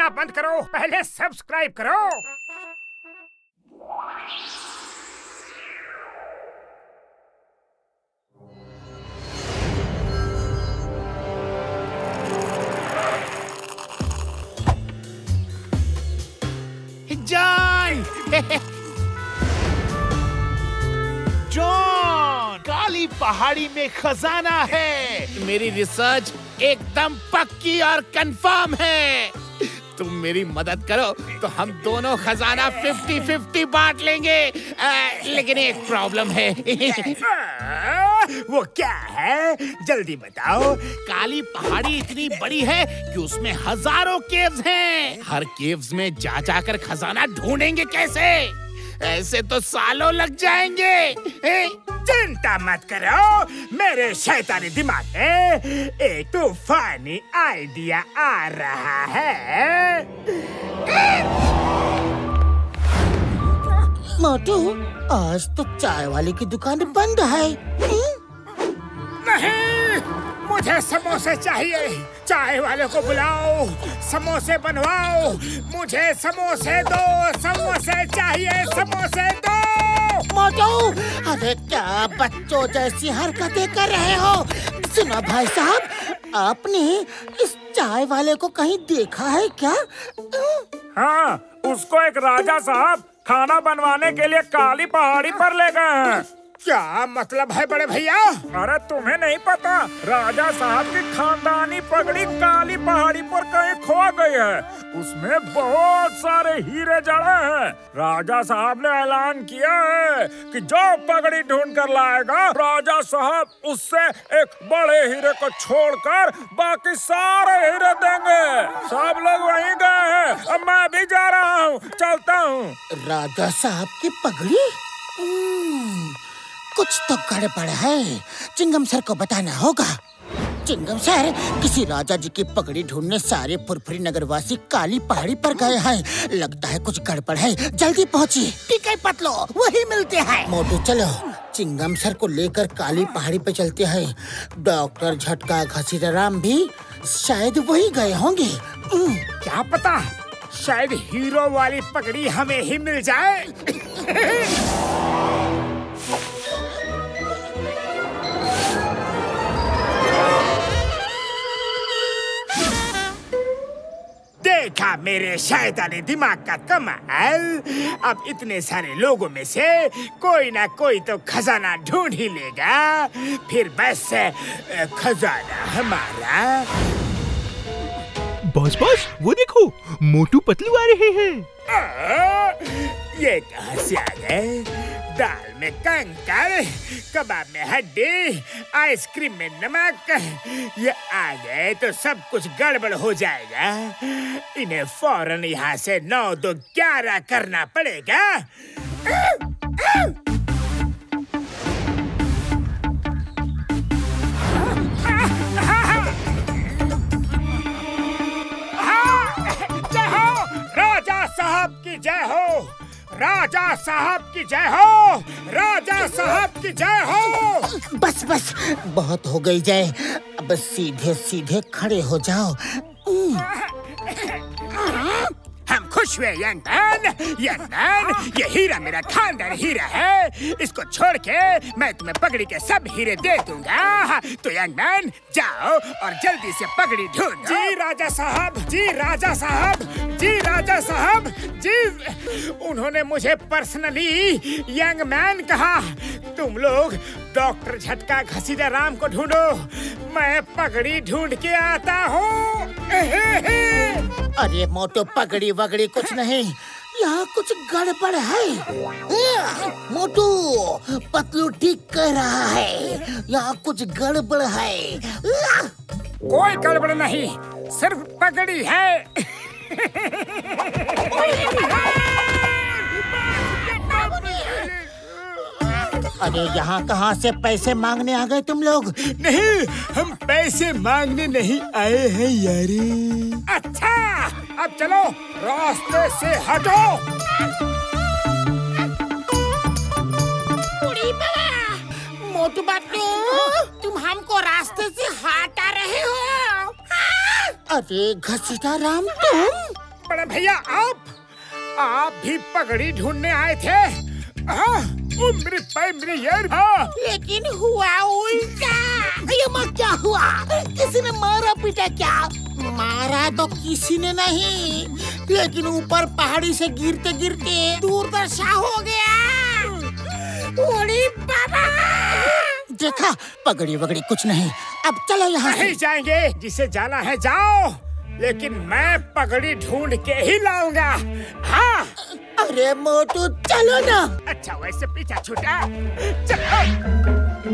रोना बंद करो, पहले सब्सक्राइब करो। जॉन जॉन, काली पहाड़ी में खजाना है। मेरी रिसर्च एकदम पक्की और कंफर्म है। तुम मेरी मदद करो तो हम दोनों खजाना 50-50 बांट लेंगे। लेकिन एक प्रॉब्लम है। वो क्या है? जल्दी बताओ। काली पहाड़ी इतनी बड़ी है कि उसमें हजारों केव्स हैं। हर केव्स में जा जाकर खजाना ढूंढेंगे कैसे? ऐसे तो सालों लग जाएंगे। चिंता मत करो, मेरे शैतानी दिमाग में एक तूफानी आइडिया आ रहा है। मोटू, आज तो चाय वाले की दुकान बंद है। नहीं, मुझे समोसे चाहिए। चाय वाले को बुलाओ, समोसे बनवाओ। मुझे समोसे दो, समोसे चाहिए, समोसे दो। मोटू, अरे क्या बच्चों जैसी हरकतें कर रहे हो? सुनो भाई साहब, आपने इस चाय वाले को कहीं देखा है क्या? हाँ, उसको एक राजा साहब खाना बनवाने के लिए काली पहाड़ी पर ले गए हैं। क्या मतलब है बड़े भैया? अरे तुम्हें नहीं पता, राजा साहब की खानदानी पगड़ी काली पहाड़ी पर कहीं खो गई है। उसमें बहुत सारे हीरे जड़े हैं। राजा साहब ने ऐलान किया है कि जो पगड़ी ढूंढ कर लाएगा, राजा साहब उससे एक बड़े हीरे को छोड़कर बाकी सारे हीरे देंगे। सब लोग वहीं गए हैं, अब मैं भी जा रहा हूँ, चलता हूँ। राजा साहब की पगड़ी? कुछ तो गड़बड़ है। चिंगम सर को बताना होगा। चिंगम सर, किसी राजा जी की पगड़ी ढूंढने सारे फुरफुरी नगरवासी काली पहाड़ी पर गए हैं। लगता है कुछ गड़बड़ है, जल्दी पहुंचिए। ठीक है पतलो, वही मिलते हैं। मोटू चलो, चिंगम सर को लेकर काली पहाड़ी पे चलते हैं। डॉक्टर झटका घसीटाराम भी शायद वही गए होंगे। क्या पता, शायद हीरो वाली पगड़ी हमें ही मिल जाए। देखा मेरे शैतानी दिमाग का कमाल। अब इतने सारे लोगों में से कोई ना कोई तो खजाना ढूंढ ही लेगा। फिर बस खजाना हमारा। बॉस बॉस, वो देखो, मोटू पतलू आ रहे हैं। ये कहाँ से आ गए? दाल में कंकर, कबाब में हड्डी, आइसक्रीम में नमक। ये आ गए तो सब कुछ गड़बड़ हो जाएगा। इन्हें फौरन यहाँ से 9-2-11 करना पड़ेगा। जय हो, राजा साहब की जय हो। राजा साहब की जय हो। राजा साहब की जय हो। बस बस, बहुत हो गई जय। अब सीधे सीधे खड़े हो जाओ। हम खुश हुए यंग मैन। ये हीरा मेरा खानदानी हीरा है। इसको छोड़ के मैं तुम्हें पगड़ी के सब हीरे दे दूंगा। तो यंग मैन, जाओ और जल्दी से पगड़ी ढूंढो। जी राजा साहब, जी राजा साहब, जी राजा साहब, जी। उन्होंने मुझे पर्सनली यंग मैन कहा। तुम लोग डॉक्टर झटका घसीटाराम को ढूंढो, मैं पगड़ी ढूंढ के आता हूँ। अरे मोटू, पगड़ी वगड़ी कुछ नहीं, यहाँ कुछ गड़बड़ है। मोटू, पतलू ठीक कह रहा है, यहाँ कुछ गड़बड़ है। कोई गड़बड़ नहीं, सिर्फ पगड़ी है। अरे यहाँ कहाँ से पैसे मांगने आ गए तुम लोग? नहीं, हम पैसे मांगने नहीं आए हैं यारी। अच्छा, अब चलो, रास्ते से हटो। मोटू पतलू, तुम हमको रास्ते से हटा रहे हो? अरे घसीटाराम, तुम बड़े भैया आप भी पगड़ी ढूंढने आए थे? लेकिन हुआ उल्टा। ये माँ क्या हुआ? किसी ने मारा पीटा क्या? मारा तो किसी ने नहीं, लेकिन ऊपर पहाड़ी से गिरते गिरते दूरदर्शा हो गया। ओली बाबा! देखा, पगड़ी वगड़ी कुछ नहीं। अब चलो यहाँ से। नहीं जाएंगे, जिसे जाना है जाओ, लेकिन मैं पगड़ी ढूंढ के ही लाऊंगा। हाँ। अरे मोटू चलो ना। अच्छा, वैसे पीछा छूटा। चलो।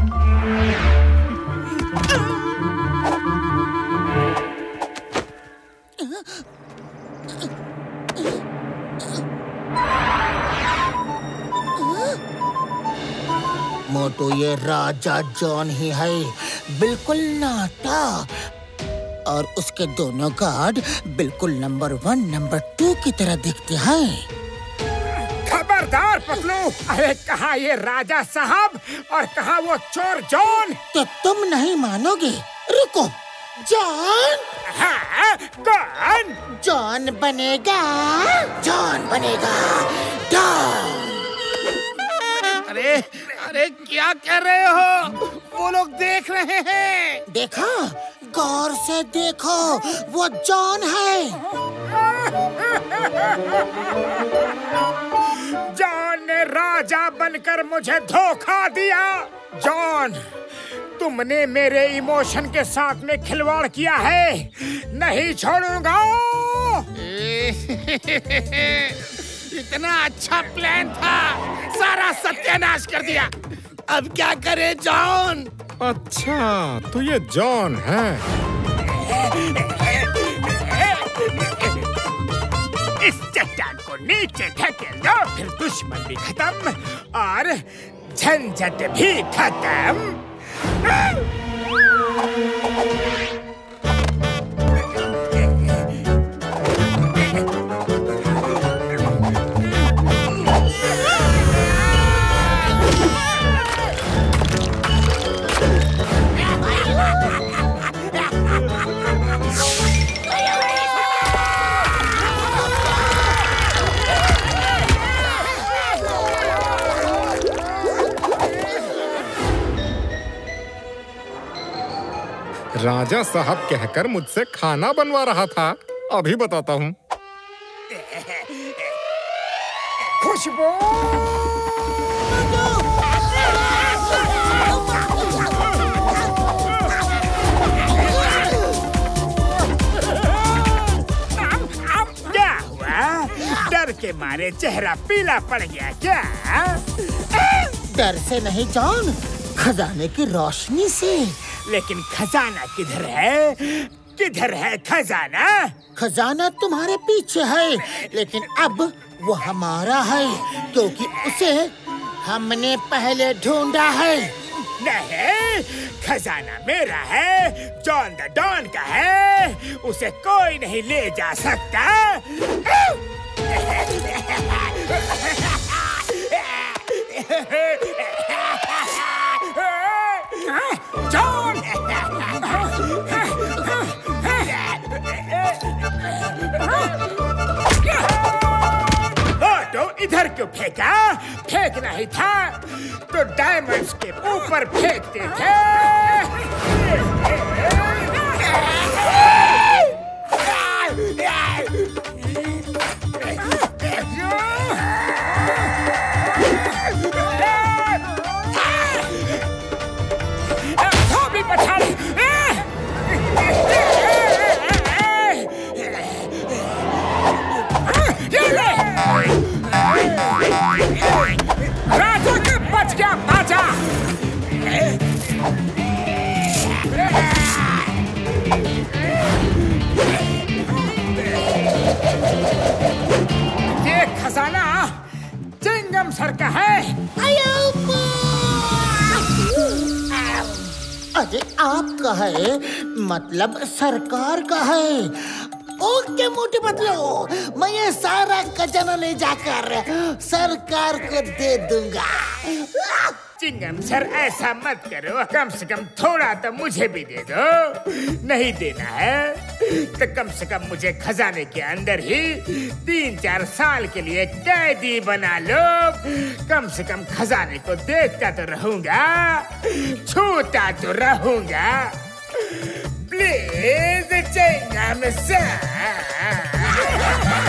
मोटू, ये राजा जॉन ही है, बिल्कुल नाटा। और उसके दोनों गार्ड बिल्कुल नंबर 1, नंबर 2 की तरह दिखते हैं। खबरदार पतलू! अरे कहाँ ये राजा साहब और कहाँ वो चोर जॉन? तो तुम नहीं मानोगे। रुको, जॉन? हाँ, कौन? जॉन बनेगा, जॉन बनेगा डॉन। अरे क्या कर रहे हो? वो लोग देख रहे हैं। देखा, गौर से देखो, वो जॉन है। जॉन ने राजा बनकर मुझे धोखा दिया। जॉन, तुमने मेरे इमोशन के साथ में खिलवाड़ किया है, नहीं छोड़ूंगा। इतना अच्छा प्लान था, सारा सत्यानाश कर दिया। अब क्या करे जॉन? अच्छा, तो ये जॉन है। इस चट्टान को नीचे ढकेल दो, फिर दुश्मन भी खत्म और झंझट भी खत्म। राजा साहब कहकर मुझसे खाना बनवा रहा था, अभी बताता हूँ। खुशबू! क्या हुआ? डर के मारे चेहरा पीला पड़ गया क्या? डर से नहीं जॉन, खजाने की रोशनी से। लेकिन खजाना किधर है? किधर है खजाना? खजाना तुम्हारे पीछे है, लेकिन अब वो हमारा है, क्योंकि उसे हमने पहले ढूंढा है। नहीं, खजाना मेरा है, जॉन द डॉन का है, उसे कोई नहीं ले जा सकता। जॉन! तो इधर क्यों फेंका? फेंकना ही था तो डायमंड्स के ऊपर फेंकते थे। धोबी पठारी! राजा के बच गया बाजा। ये खजाना चिंगम सर का है। अरे आपका है, मतलब सरकार का है। ओके मोटे पतलू, मैं ये सारा खजाना ले जाकर सरकार को दे दूंगा। चिंगम सर ऐसा मत करो, कम से कम थोड़ा तो मुझे भी दे दो। नहीं देना है तो कम से कम मुझे खजाने के अंदर ही 3-4 साल के लिए कैदी बना लो। कम से कम खजाने को देखता तो रहूंगा, छूता तो रहूंगा। Please chewing gum sir.